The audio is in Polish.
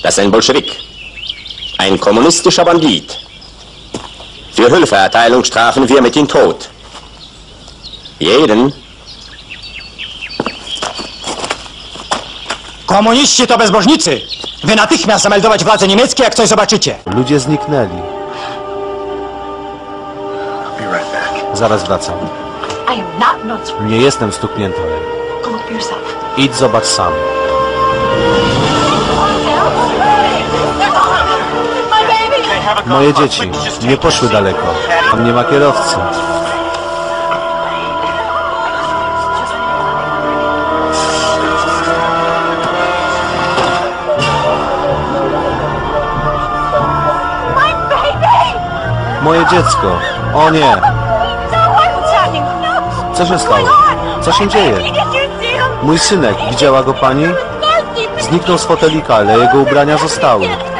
Das ist ein Bolschewik. Ein kommunistischer Bandit. Für Hilfeerteilung strafen wir mit ihm Tod. Jeden. Komuniści to bezbożnicy! Wy natychmiast zameldować władze niemieckie, jak coś zobaczycie. Ludzie zniknęli. Zaraz wracam. Nie jestem stuknięta. Idź zobacz sam. Moje dzieci nie poszły daleko. Tam nie ma kierowcy. Moje dziecko. O nie. Co się stało? Co się dzieje? Mój synek. Widziała go pani? Zniknął z fotelika, ale jego ubrania zostały.